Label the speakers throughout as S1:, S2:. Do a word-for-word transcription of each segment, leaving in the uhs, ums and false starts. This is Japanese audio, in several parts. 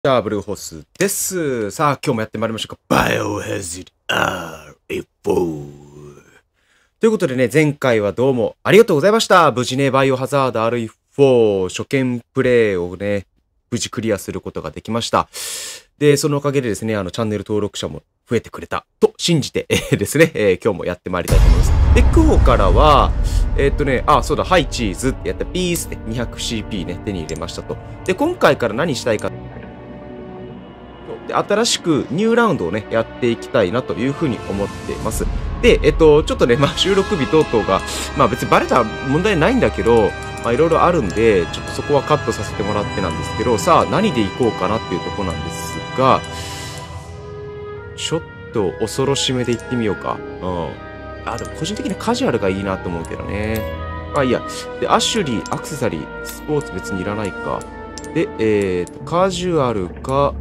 S1: じゃあ、ブルーホースです。さあ、今日もやってまいりましょうか。バイオハザード アールエフォー。ということでね、前回はどうもありがとうございました。無事ね、バイオハザード アールエフフォー 初見プレイをね、無事クリアすることができました。で、そのおかげでですね、あの、チャンネル登録者も増えてくれたと信じて、えー、ですね、えー、今日もやってまいりたいと思います。で、今日からは、えー、っとね、あ、そうだ、ハイチーズってやったピースで にひゃくシーピー ね、手に入れましたと。で、今回から何したいか。で新しくニューラウンドをね、やっていきたいなというふうに思っています。で、えっと、ちょっとね、まあ、収録日等々が、まあ別にバレたら問題ないんだけど、まあいろいろあるんで、ちょっとそこはカットさせてもらってなんですけど、さあ何でいこうかなっていうところなんですが、ちょっと恐ろしめでいってみようか。うん。あ、でも個人的にカジュアルがいいなと思うけどね。まあいいや。で、アシュリー、アクセサリー、スポーツ別にいらないか。で、えーと、カジュアルか、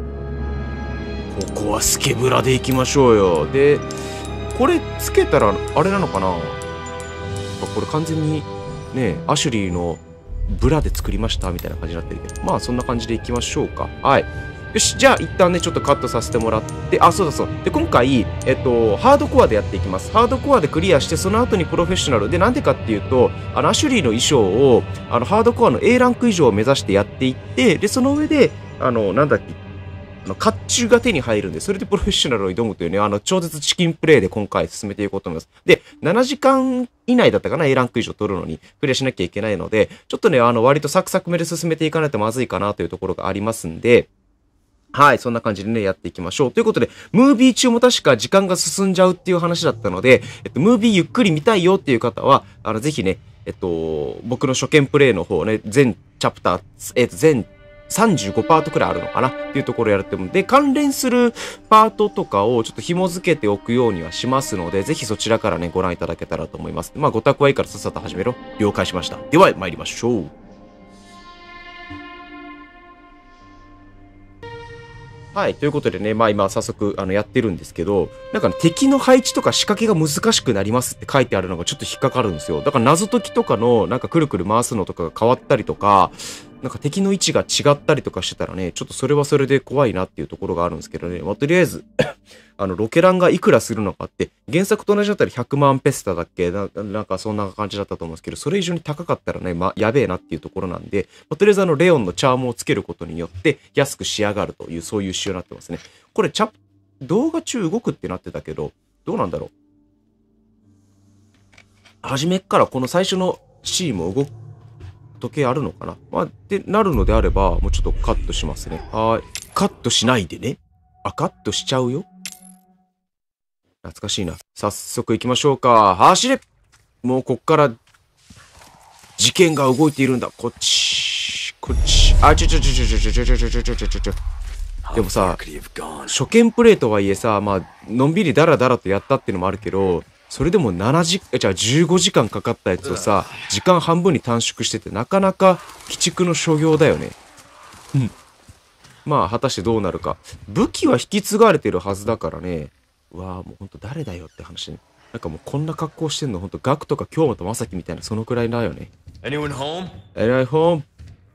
S1: ここはスケブラでいきましょうよ。で、これつけたらあれなのかな？これ完全にね、アシュリーのブラで作りましたみたいな感じになってるけど。まあそんな感じでいきましょうか。はい。よし、じゃあ一旦ね、ちょっとカットさせてもらって、あ、そうだそう。で、今回、えっと、ハードコアでやっていきます。ハードコアでクリアして、その後にプロフェッショナル。で、なんでかっていうと、あの、アシュリーの衣装を、あの、ハードコアの エー ランク以上を目指してやっていって、で、その上で、あの、なんだっけ、あの、甲冑が手に入るんで、それでプロフェッショナルを挑むというね、あの、超絶チキンプレイで今回進めていこうと思います。で、ななじかん以内だったかな、A ランク以上取るのに、クリアしなきゃいけないので、ちょっとね、あの、割とサクサクめで進めていかないとまずいかなというところがありますんで、はい、そんな感じでね、やっていきましょう。ということで、ムービー中も確か時間が進んじゃうっていう話だったので、えっと、ムービーゆっくり見たいよっていう方は、あの、ぜひね、えっと、僕の初見プレイの方ね、全チャプター、えっと、全さんじゅうごパートくらいあるのかなっていうところをやるってもで、関連するパートとかをちょっと紐付けておくようにはしますので、ぜひそちらからね、ご覧いただけたらと思います。まあ、ご択はいいからさっさと始めろ。了解しました。では、参りましょう。はい。ということでね、まあ今早速あのやってるんですけど、なんか、ね、敵の配置とか仕掛けが難しくなりますって書いてあるのがちょっと引っかかるんですよ。だから謎解きとかのなんかくるくる回すのとかが変わったりとか、なんか敵の位置が違ったりとかしてたらね、ちょっとそれはそれで怖いなっていうところがあるんですけどね。まあ、とりあえずあの、ロケランがいくらするのかって、原作と同じだったらひゃくまんペスタだっけな、なんかそんな感じだったと思うんですけど、それ以上に高かったらね、まあ、やべえなっていうところなんで、まあ、とりあえずあの、レオンのチャームをつけることによって、安く仕上がるという、そういう仕様になってますね。これ、チャ動画中動くってなってたけど、どうなんだろう。初めっからこの最初のシーンも動く時計あるのかな。まあ、ってなるのであれば、もうちょっとカットしますね。はい。カットしないでね。あ、カットしちゃうよ。懐かしいな。早速行きましょうか。走れ！もうこっから事件が動いているんだ。こっち。こっち。あ、ちょちょちょちょちょちょちょちょちょちょちょちょちょ。でもさ、初見プレイとはいえさ、まあ、のんびりダラダラとやったっていうのもあるけど、それでもななじ、じゃあじゅうごじかんかかったやつをさ、時間半分に短縮してて、なかなか鬼畜の所業だよね。うん。まあ、果たしてどうなるか。武器は引き継がれてるはずだからね。うわぁ、もうほんと誰だよって話ね。なんかもうこんな格好してんの、ほんとガクとか京本正樹みたいな、そのくらいだよね。
S2: Anyone home?
S1: えらいホーム。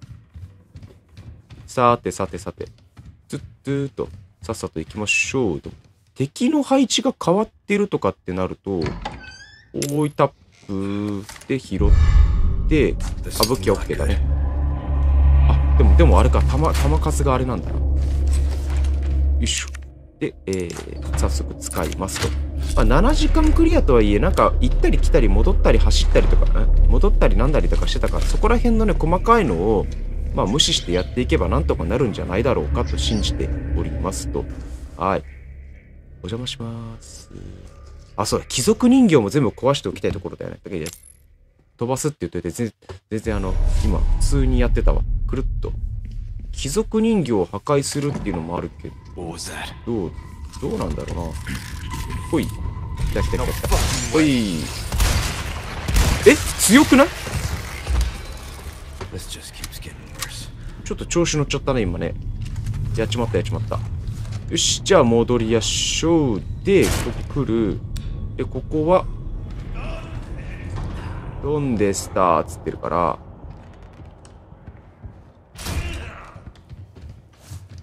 S1: さてさてさて。ずっとーと、さっさと行きましょうと。敵の配置が変わってるとかってなると、おいタップで拾って、あ、武器 OK だね。あ、でも、でもあれか、弾、弾数があれなんだな。よいしょ。で、えー、早速使いますと。まあ、ななじかんクリアとはいえ、なんか、行ったり来たり戻ったり走ったりとか、ね、戻ったりなんだりとかしてたから、そこら辺のね、細かいのを、まあ、無視してやっていけばなんとかなるんじゃないだろうかと信じておりますと。はい。お邪魔します。あ、そうだ、貴族人形も全部壊しておきたいところだよね。だけど、飛ばすって言っといて、全然、全然あの、今、普通にやってたわ。くるっと。貴族人形を破壊するっていうのもあるけど、どう、どうなんだろうな。ほい。来た来た来た来た。ほい。え、強くない？ちょっと調子乗っちゃったね、今ね。やっちまったやっちまった。よし、じゃあ戻りやしょう。で、ここ来る。で、ここは、ドンでスターつってるから、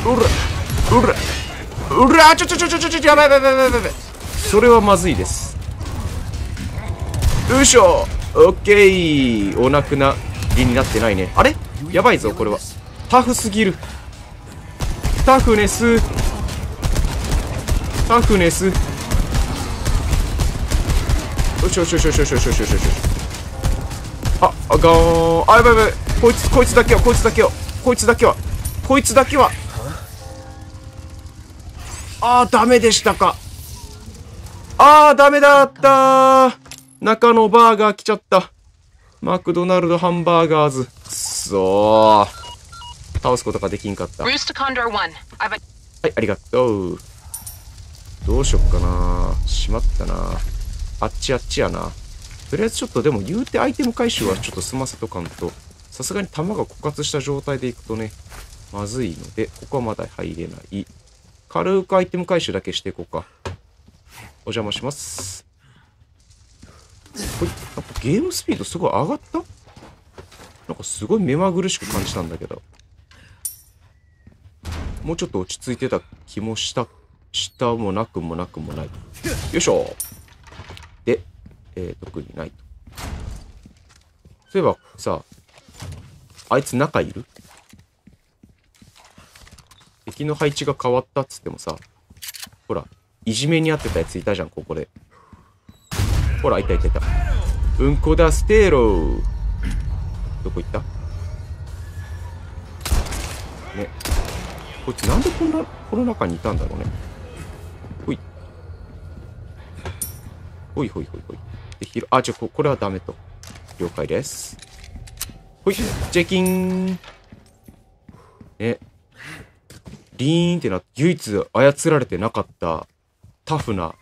S1: うらうらうらちょちょちょちょちょちょやばいやばいやばいやばいやばい。それはまずいです。よいしょ。オッケー。お亡くなりになってないね。あれやばいぞこれは。タフすぎる。タフネスタフネス。よしよしよしよしよしよしよしよしよし。あ、あがーん。あ、やばいやばい。こいつ、こいつだけは、こいつだけは、こいつだけは、こいつだけは。あー、ダメでしたか。あー、ダメだったー。中のバーガー来ちゃった。マクドナルドハンバーガーズ。くっそー。倒すことができんかった。はい、ありがとう。どうしよっかな。しまったな。あっちあっちやな。とりあえずちょっとでも言うてアイテム回収はちょっと済ませとかんと、さすがに弾が枯渇した状態でいくとね、まずいので、ここはまだ入れない。軽くアイテム回収だけしていこうか。お邪魔します。これ、なんかゲームスピードすごい上がった？なんかすごい目まぐるしく感じたんだけど。もうちょっと落ち着いてた気もした、したもなくもなくもない。よいしょ。で、えー、特にないと。そういえばさ、あいつ中いる？敵の配置が変わったっつってもさ、ほら、いじめにあってたやついたじゃん、ここで。ほら、いたいたいた。うんこだ、ステーロー。どこ行った？ね。こいつなんでこんな、この中にいたんだろうね。ほい。ほいほいほいほい。で、ひろ、あ、ちょ、こ、これはダメと。了解です。ほい。ジェキン。ね。リーンってなって、唯一操られてなかったタフな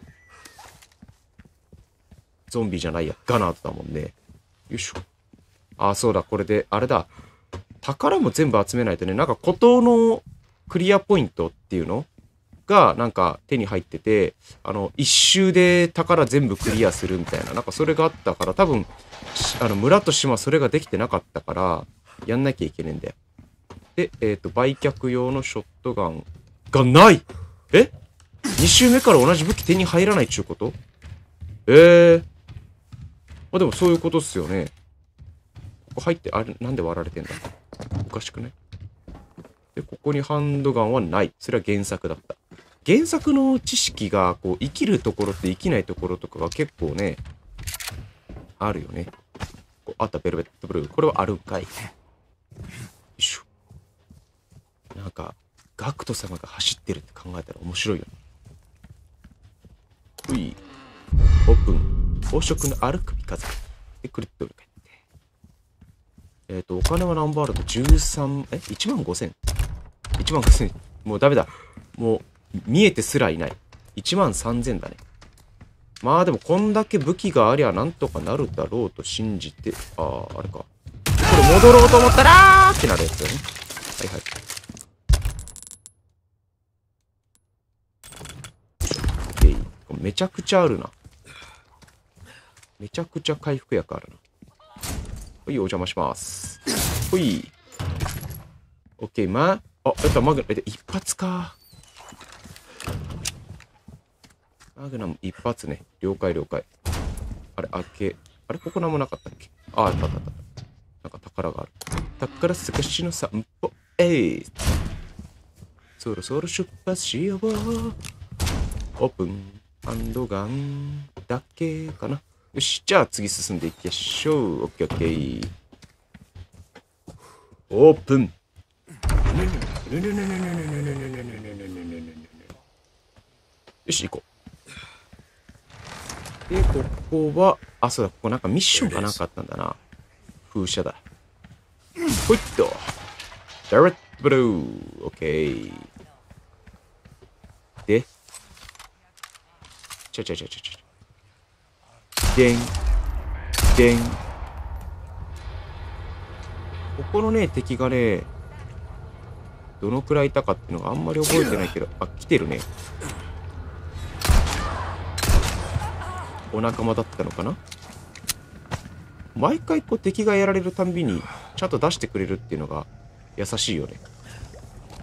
S1: ゾンビじゃないや、ガナーだもんね。よいしょ。あ、そうだ、これで、あれだ。宝も全部集めないとね、なんか孤島のクリアポイントっていうのが、なんか手に入ってて、あの、一周で宝全部クリアするみたいな、なんかそれがあったから、多分、あの、村と島それができてなかったから、やんなきゃいけねえんだよ。で、えっと、売却用のショットガンがないえ ?に 周目から同じ武器手に入らないっちゅうこと？ええー。まあでもそういうことっすよね。ここ入って、あれ、なんで割られてんだ？おかしくね？で、ここにハンドガンはない。それは原作だった。原作の知識が、こう、生きるところと生きないところとかが結構ね、あるよね。こうあった、ベルベットブルー。これはあるんかい。よいしょ。なんか、ガクト様が走ってるって考えたら面白いよね。うい。オープン。宝飾の歩く三日月。で、クリッと裏返って。えっと、お金は何バールとじゅうさん、え ?いちまんごせん。いちまんごせん。もうダメだ。もう、見えてすらいない。いちまんさんぜんだね。まあでも、こんだけ武器がありゃなんとかなるだろうと信じて、ああ、あれか。これ戻ろうと思ったらーってなるやつだよね。はいはい。めちゃくちゃあるな。めちゃくちゃ回復薬あるな。ほい、お邪魔します。ほい。オッケー、まあ、あ、やった、マグナム、一発か。マグナム一発ね。了解了解。あれ、開け。あれ、ここなんもなかったっけ？あ、あったあったあった。なんか宝がある。宝探しの散歩。えい。そろそろ出発しよう。オープン。ハンドガンだけかな。よし、じゃあ次進んでいきましょう。オッケーオッケー。オープン。よし、行こう。で、ここは、あ、そうだ、ここなんかミッションかなんかあったんだな。風車だ。ほいっと。ダイレクトブルー。オッケー。で、ちょちょちょちょちょ。でん。でん。ここのね、敵がね、どのくらいいたかっていうのがあんまり覚えてないけど、あ、来てるね。お仲間だったのかな？毎回こう敵がやられるたんびに、ちゃんと出してくれるっていうのが優しいよね。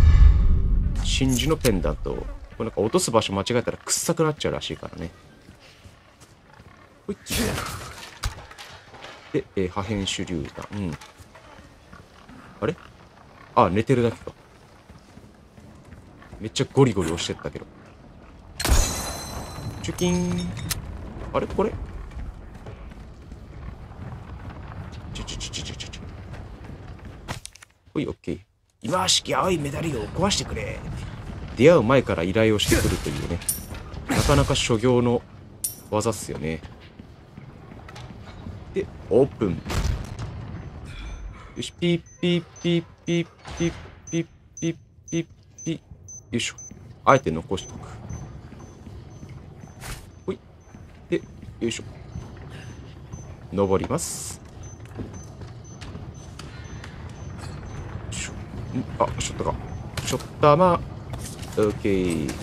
S1: 真珠のペンダント。これなんか落とす場所間違えたら臭くなっちゃうらしいからね。ほい。で、えー、破片手榴弾。うん。あれ？あ、寝てるだけか。めっちゃゴリゴリ押してったけど。チュキン。あれこれちょちょちょちょちょちょ。ほい、オッケー。今しき青いメダルを壊してくれ。出会う前から依頼をしてくるというね。なかなか諸行の技っすよね。で、オープン。よし、ピッピッピッピッピッピッピッピッピッ。よいしょ。あえて残しとく。ほい。で、よいしょ。登ります。しょんあ、ショットか。ショッターまあ、オッケー。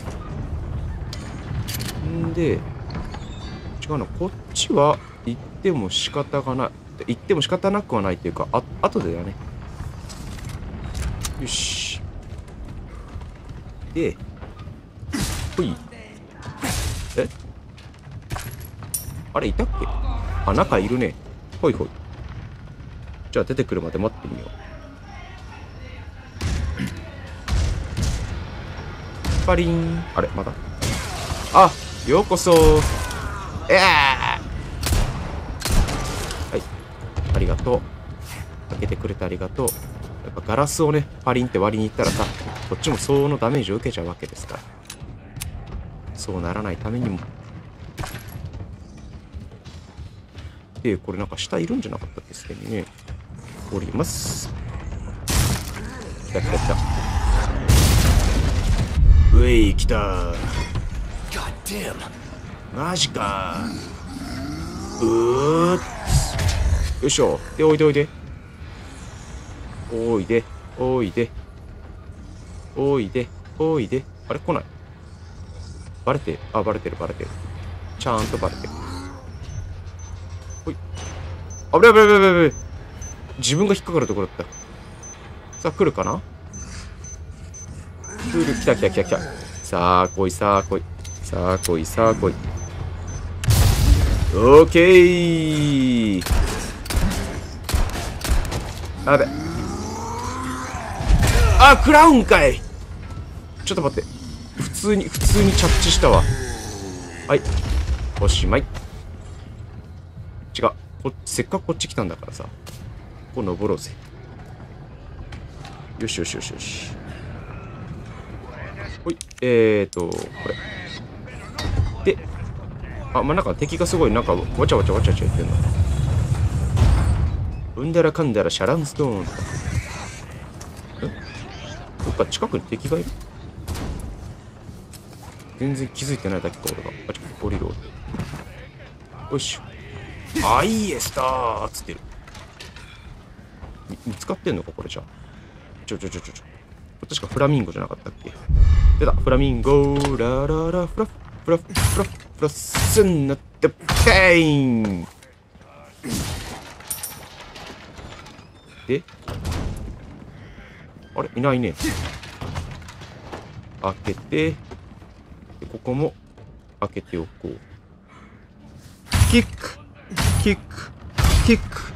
S1: んで、違うな。こっちは行っても仕方がない。行っても仕方なくはないっていうか、あ、後でだね。よし。で、ほい。えあれ、いたっけ？あ、中いるね。ほいほい。じゃあ出てくるまで待ってみよう。パリン。あれ、まだ？あ、ようこそ。えーはい。ありがとう。開けてくれてありがとう。やっぱガラスをね、パリンって割りに行ったらさ、こっちも相応のダメージを受けちゃうわけですから。そうならないためにも。で、これなんか下いるんじゃなかったですけどね。降ります。来た来た来た。うい、来た。マジか。うーっ。よいしょ。で、おいでおいで。おいで、おいで。おいで、おいで。あれ来ない。バレてる。あ、バレてる、バレてる。ちゃんとバレてる。ほい。あぶねあぶねあぶねあぶね。自分が引っかかるところだった。さあ、来るかな？来る、来た来た来た来た。さあ、来い、さあ、来い。さあ、来い、さあ、来い。オーケー。あべ。あ、クラウンかい。ちょっと待って。普通に、普通に着地したわ。はい。おしまい。違う。こせっかくこっち来たんだからさ。ここ登ろうぜ。よしよしよしよし。ほい。えーと、これ。で、あ、まあ、なんか敵がすごい、なんか、わちゃわちゃわちゃわちゃ言ってんの。うんだらかんだらシャランストーンとか。えどっか近くに敵がいる？全然気づいてないだけか、俺が。あ、ちょっと降りろ。よし。あ、いいえ、スターつってる。み見つかってんのか、これじゃ。ちょちょちょちょちょ。確かフラミンゴじゃなかったっけ？出た、フラミンゴラララフラフフラフフラフフラスンナッテペインで、あれいないね。開けて、でここも開けておこう。キックキックキック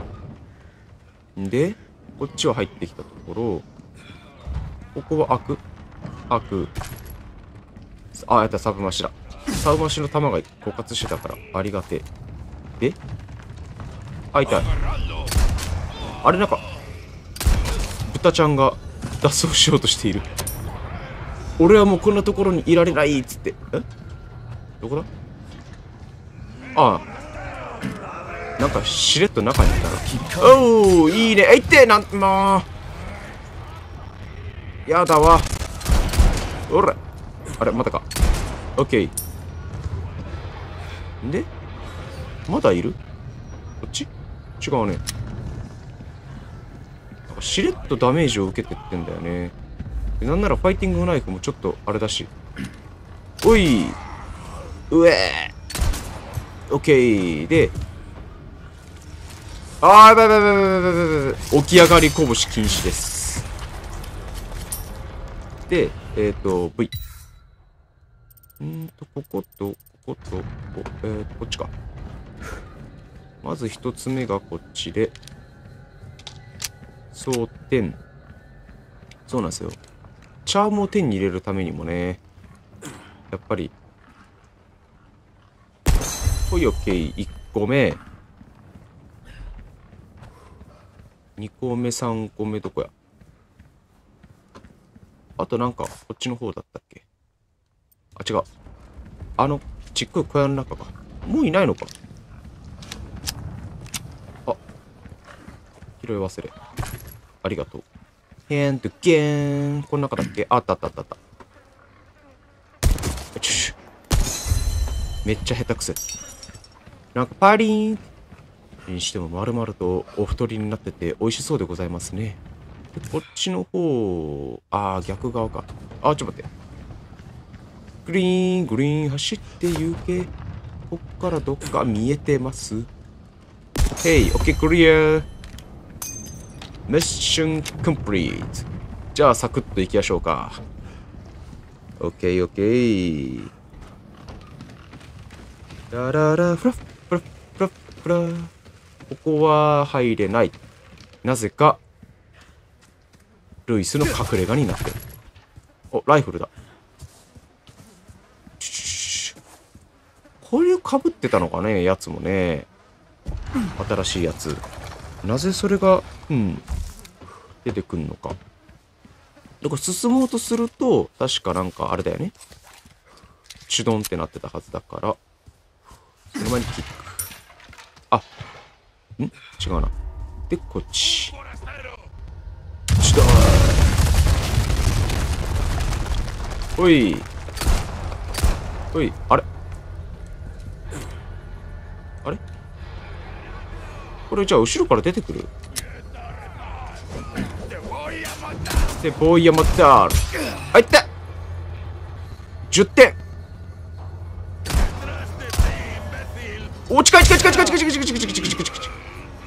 S1: で、こっちは入ってきたところ、ここは開く開く。あ、やった、サブマシだ。サブマシの弾が枯渇してたから、ありがてえ。で、開いた。あれ、なんか、豚ちゃんが脱走しようとしている。俺はもうこんなところにいられないっつって。えどこだ？ああ。なんか、しれっと中にいたな。おー、いいね。えいって、なん、もう。やだわ。おら。あれ、またか。オッケー。 でまだいる？こっち？違うね。なんかしれっとダメージを受けてってんだよね。でなんならファイティングナイフもちょっとあれだし。おい、うえー、オッケー。で、あー、やばいやばいやばいやばいやばいやばい。起き上がり拳禁止です。で、えっ、ー、と、V。んーと、ここと、ここと、こえーと、こっちか。まず一つ目がこっちで、そう、点。そうなんですよ。チャームを手に入れるためにもね、やっぱり、ほい、オッケー。いっこめ。にこめ、さんこめ、どこや。あとなんか、こっちの方だったっけ。あ、違う。あの、ちっこい小屋の中か。もういないのか。あ、拾い忘れ。ありがとう。へんとげーん。この中だっけ。あったあったあったあった。めっちゃ下手くせ。なんかパリーンにしても丸々とお太りになってて美味しそうでございますね。でこっちの方、ああ、逆側か。あー、ちょっと待って。グリーン、グリーン走って行け。こっからどっか見えてます。ヘイ、オッケー、クリア。ミッションコンプリート。じゃあ、サクッと行きましょうか。オッケー、オッケー。ラララ、フラッフラッフラッフラッ。ここは入れない。なぜか、ルイスの隠れ家になってる。お、ライフルだ。こういう被ってたのかね、やつもね。新しいやつ。なぜそれが、うん、出てくんのか。だから進もうとすると、確かなんかあれだよね。シュドンってなってたはずだから、その前にキック。あ、ん違うな。で、こっち。シュドン。おい。おい、あれあれこれじゃあ後ろから出てくるで、ボーイヤマダール。あ、いったじゅってん。お、近い近い近い近い近い近い近い近い近い近い近い近い近い。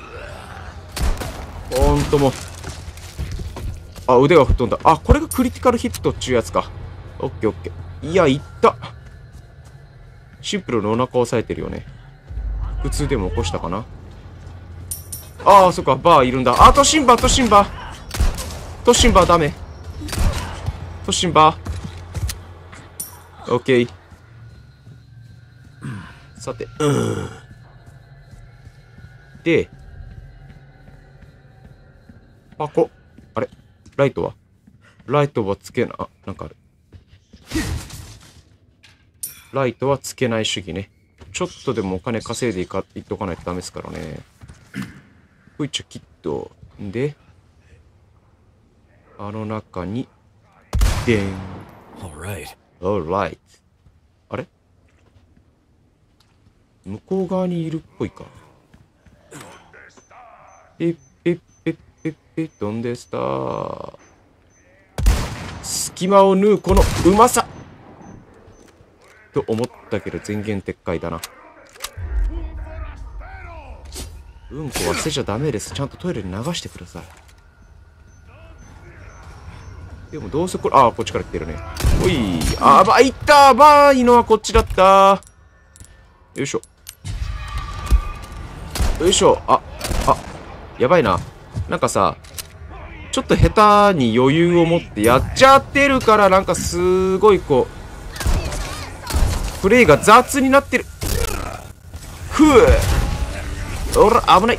S1: ほんともう。あ、腕が吹っ飛んだ。あ、これがクリティカルヒットっちゅうやつか。オッケーオッケー。いや、いった。シンプルのお腹を押さえてるよね。普通でも起こしたかな。ああ、そっか、バーいるんだ。あ、トシンバー、トシンバー。トシンバーダメ。トシンバー。オッケー。さて、うん。で、箱。あれライトはライトはつけな、あ、なんかある。ライトはつけない主義ね。ちょっとでもお金稼いでいか、いっとかないとダメですからね。ほいちゃ、キット。で、あの中に、でん。Alright。あれ向こう側にいるっぽいか。ピッピッピッピッピッ、どんでしたー。隙間を縫うこのうまさと思ったけど全言撤回だな。うんこは捨てちゃダメです。ちゃんとトイレに流してください。でもどうせこれ、ああ、こっちから来てるね。おい、あー、ば、いったー。ばーいのはこっちだったー。よいしょ。よいしょ。あ、あ、やばいな。なんかさ、ちょっと下手に余裕を持ってやっちゃってるから、なんかすごいこう、プレイが雑になってる。ふう。おら、危ない。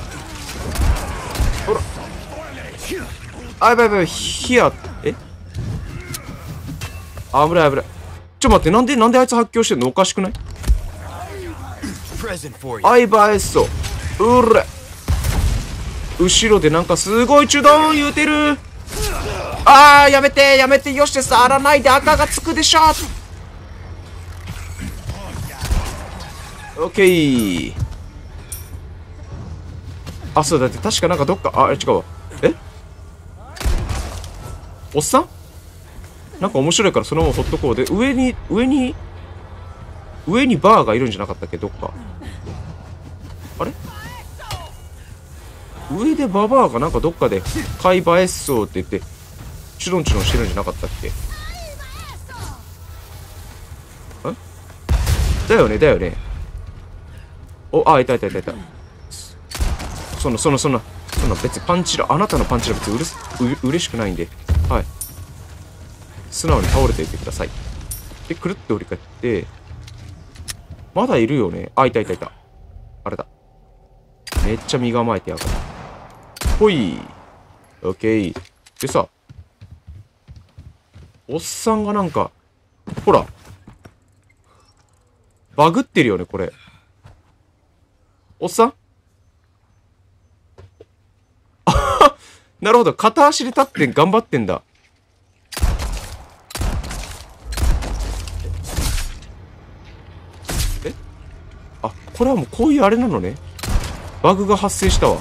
S1: おら。あ、やばいやばい、ヒア、えあ、危ない危ない。ちょ、待って、なんで、なんであいつ発狂してんの？おかしくない？あいばえっそ。うら。後ろでなんかすごいチュドン言うてる。あー、やめて、やめて、よして触らないで赤がつくでしょ。 オッケー。あ、そうだって確かなんかどっか、あ、違うわ。えおっさんなんか面白いからそのままほっとこうで、上に、上に、上にバーがいるんじゃなかったっけどっか。あれ上でババアがなんかどっかで、買い映えっそうって言って、チュロンチュロンしてるんじゃなかったっけ？んだよね、だよね。お、あ、いたいたいたいた。その、その、そんな、そんな別にパンチラ、あなたのパンチラ別にうれす、う、嬉しくないんで、はい。素直に倒れていてください。で、くるって降り返って、まだいるよね。あ、いたいたいた。あれだ。めっちゃ身構えてやがる。ほい。オッケー。でさ、おっさんがなんか、ほら。バグってるよね、これ。おっさんあははなるほど。片足で立って頑張ってんだ。えあ、これはもうこういうあれなのね。バグが発生したわ。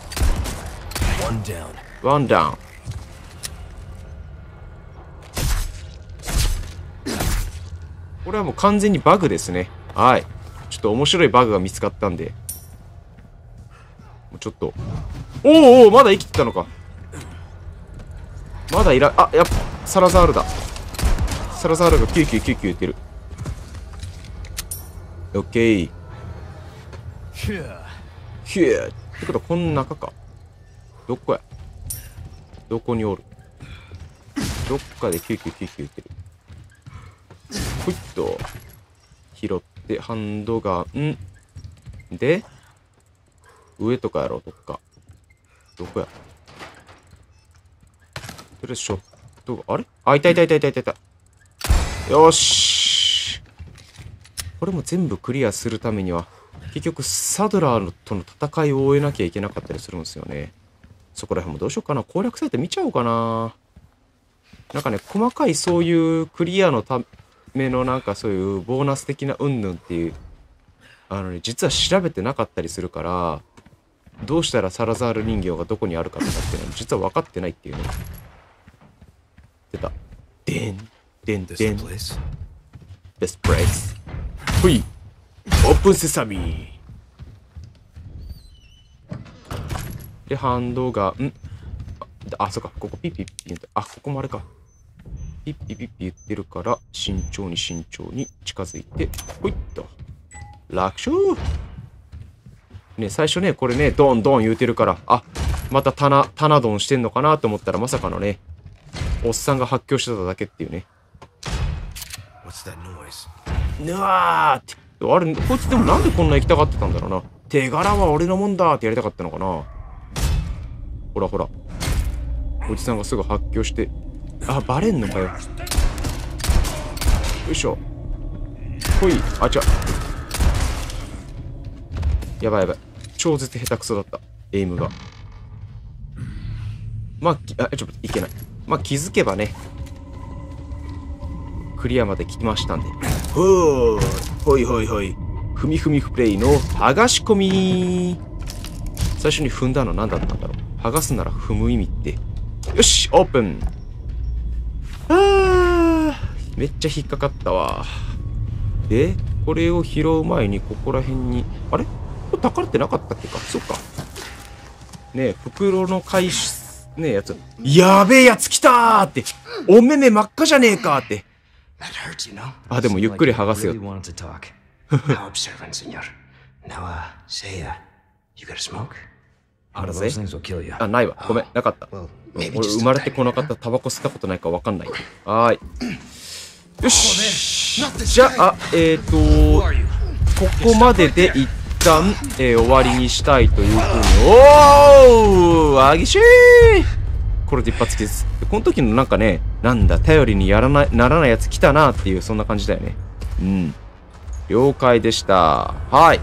S1: ワンダウン。これはもう完全にバグですね。はい。ちょっと面白いバグが見つかったんで。もうちょっと。おーおー、まだ生きてたのか。まだいら、あ、やっぱ、サラザールだ。サラザールがキューキューキューキュー言ってる。オッケー。ヒュー。ってことはこの中か。どこやどこにおるどっかでキューキューキューキュー言ってる。ほいっと。拾って、ハンドガン。で、上とかやろう、どっか。どこやとりあえずショットが、あれあ、いたいたいたいたいたいた。よーし。これも全部クリアするためには、結局サドラーとの戦いを終えなきゃいけなかったりするんですよね。そこら辺もどうしようかな。攻略サイト見ちゃおうかな。なんかね、細かいそういうクリアのためのなんかそういうボーナス的な云々っていう、あのね、実は調べてなかったりするから、どうしたらサラザール人形がどこにあるかとかっていうのは実は分かってないっていうね。出た。でん、でん、でん。Best place。ほい。オープンセサミー。で、ハンドが、んあ、そっか。ここピッピッピ言って、あ、ここもあれか。ピッピッピッピ言ってるから、慎重に慎重に近づいて、ほいっと。楽勝ね、最初ね、これね、ドンドン言うてるから、あ、また棚、棚ドンしてんのかなと思ったら、まさかのね、おっさんが発狂してただけっていうね。ぬわーって。あれ、こいつでもなんでこんな行きたがってたんだろうな。手柄は俺のもんだってやりたかったのかな。ほらほら。おじさんがすぐ発狂して。あ、バレんのかよ。よいしょ。ほい。あ、ちゃ。やばいやばい。超絶下手くそだった。エイムが。まあ、あ、ちょっといけない。まあ、気づけばね。クリアまで来ましたんで。ほー。ほいほいほい。ふみふみプレイの剥がし込み。最初に踏んだの何だったんだろう。剥がすなら踏む意味って。よし、オープン。あー。めっちゃ引っかかったわ。で、これを拾う前にここら辺に、あれこれ宝ってなかったっけか。そっか。ねえ、袋の回収、ねえ、やつ。やべえやつ来たーって。お目目真っ赤じゃねえかって。あ、でもゆっくり剥がすよ。あるぜ。あ、ないわ。ごめん、なかった。俺生まれてこなかったタバコ吸ったことないかわかんない。はーい。よし。じゃあ、えっと、ここまでで一旦、えー、終わりにしたいというふうに。おー、あぎしー。これで一発です。この時のなんかね、なんだ、頼りにやらない、ならないやつ来たなっていう、そんな感じだよね。うん。了解でした。はい。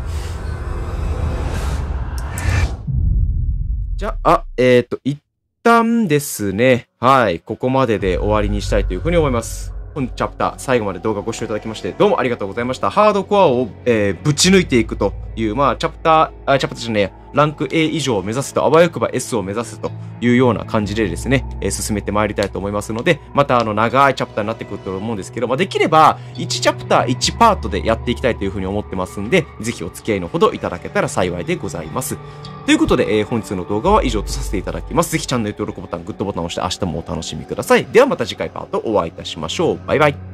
S1: じゃあ、えっと、一旦ですね、はい、ここまでで終わりにしたいというふうに思います。 本チャプター最後まで動画ご視聴いただきましてどうもありがとうございました。ハードコアを、えー、ぶち抜いていくという、まあチャプター、あチャプターじゃねえや、ランク エー 以上を目指すと、あわよくば エス を目指すというような感じでですね、えー、進めてまいりたいと思いますので、またあの長いチャプターになってくると思うんですけど、まあできればいちチャプターいちパートでやっていきたいというふうに思ってますんで、ぜひお付き合いのほどいただけたら幸いでございます。ということで、えー、本日の動画は以上とさせていただきます。ぜひチャンネル登録ボタン、グッドボタンを押して明日もお楽しみください。ではまた次回パートお会いいたしましょう。バイバイ。